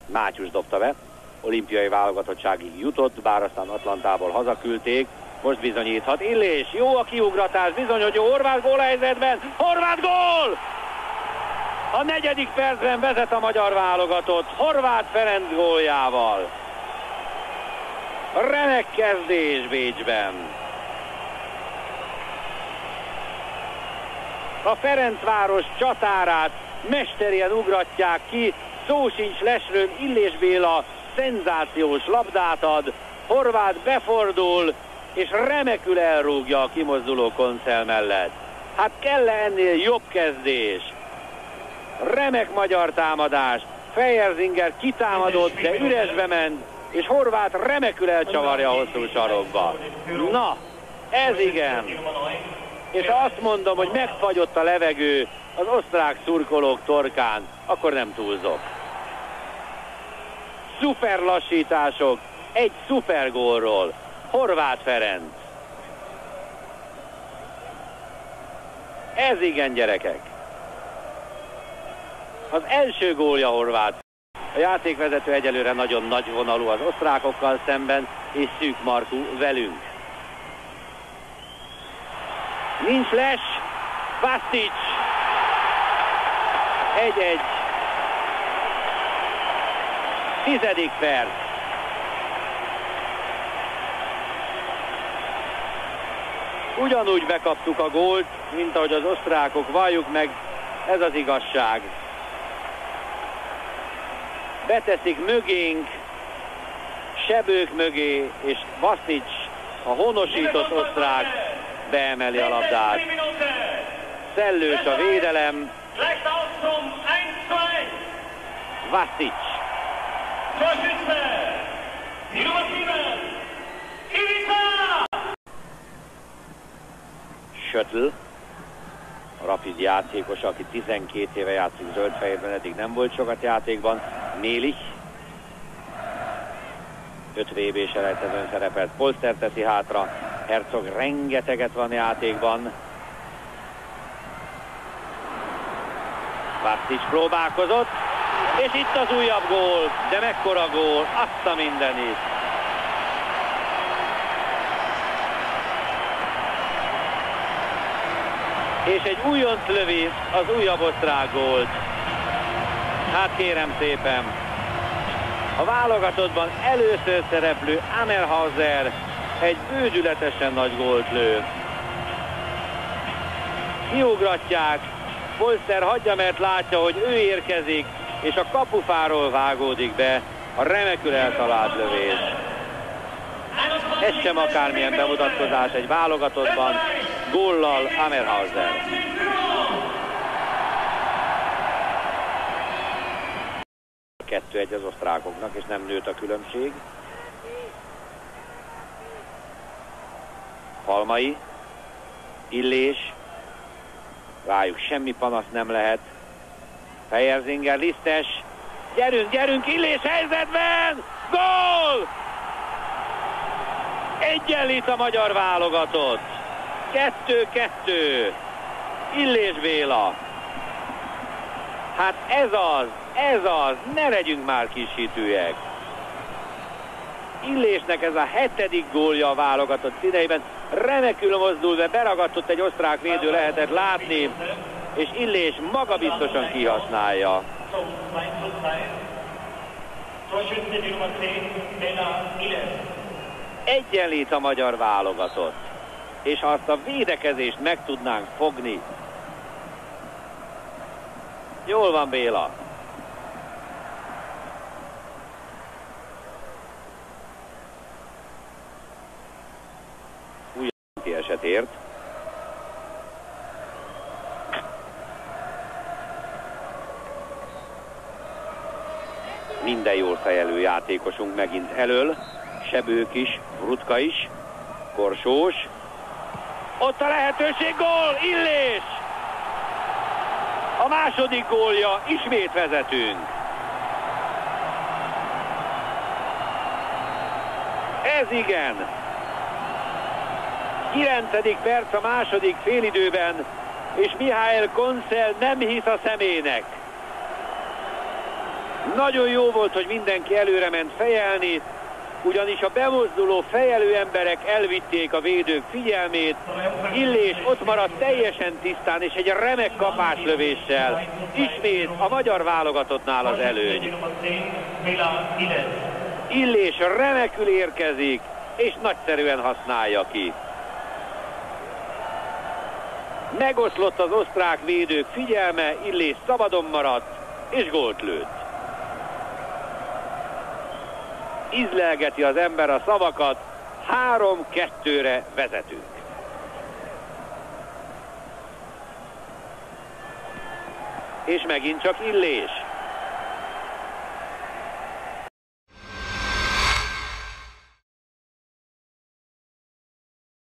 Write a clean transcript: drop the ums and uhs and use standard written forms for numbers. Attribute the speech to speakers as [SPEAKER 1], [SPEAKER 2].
[SPEAKER 1] Mátyus dobta be, olimpiai válogatottságig jutott, bár aztán Atlantából hazaküldték. Most bizonyíthat Illés, jó a kiugratás, bizony, hogy jó Horváth gólhelyzetben, Horváth gól! A 4. percben vezet a magyar válogatott Horváth Ferenc góljával. Remek kezdés Bécsben. A Ferencváros csatárát mesterien ugratják ki, szó sincs lesről, Illés Béla szenzációs labdát ad, Horváth befordul, és remekül elrúgja a kimozduló Konczell mellett. Hát kell ennél jobb kezdés? Remek magyar támadás, Fejerzinger kitámadott, de üresbe ment, és Horváth remekül elcsavarja a hosszú sarokba. Na, ez igen. És ha azt mondom, hogy megfagyott a levegő az osztrák szurkolók torkán, akkor nem túlzok. Szuper lassítások, egy szuper gólról. Horváth Ferenc. Ez igen, gyerekek. Az első gólja Horváth. A játékvezető egyelőre nagyon nagy vonalú az osztrákokkal szemben, és szűk markú velünk. Nincs les, Vastic. 1-1. 10. perc. Ugyanúgy bekaptuk a gólt, mint ahogy az osztrákok, valljuk meg, ez az igazság. Beteszik mögénk, sebők mögé, és Vastic, a honosított osztrák, beemeli a labdát. Szellős a védelem. Vastic. Schöttl, a Rapid játékos, aki 12 éve játszik zöldfehérben, eddig nem volt sokat játékban. Mélich, 5 VB-s selejtezőn szerepelt, Polster teszi hátra, Herzog rengeteget van játékban. Vastic próbálkozott, és itt az újabb gól, de mekkora gól, azt a mindenit. És egy újonc lövi az újabb osztrák gólt. Hát kérem szépen, a válogatottban először szereplő Amerhauser egy bődületesen nagy gólt lő. Kiugratják, Polster hagyja, mert látja, hogy ő érkezik, és a kapufáról vágódik be a remekül eltalált lövés. Ez sem akármilyen bemutatkozás egy válogatottban, góllal Amerhauser. Kettő egy az osztrákoknak, és nem nőtt a különbség. Halmai, Illés, rájuk semmi panasz nem lehet. Fejerzinger, Lisztes, gyerünk, Illés helyzetben! Gól! Egyenlít a magyar válogatott. 2-2. Illés Béla. Hát ez az, ne legyünk már kis hitűek. Illésnek ez a 7. gólja a válogatott színeiben. Remekül mozdul be, beragadtott egy osztrák védő, lehetett látni, és Illés magabiztosan kihasználja. Egyenlít a magyar válogatott, és ha azt a védekezést meg tudnánk fogni. Jól van Béla. Új eset ért. Minden jól fejelő játékosunk megint elől. Sebők is, Rutka is, Korsós. Ott a lehetőség, gól, Illés! A második gólja, ismét vezetünk. Ez igen. 9. perc a második félidőben, és Mihály Konczell nem hisz a szemének. Nagyon jó volt, hogy mindenki előre ment fejelni, ugyanis a bemozduló fejelő emberek elvitték a védők figyelmét. Illés ott maradt teljesen tisztán, és egy remek kapáslövéssel ismét a magyar válogatottnál az előny. Illés remekül érkezik, és nagyszerűen használja ki. Megoszlott az osztrák védők figyelme, Illés szabadon maradt, és gólt lőtt. Ízlelgeti az ember a szavakat, 3-2-re vezetünk. És megint csak Illés.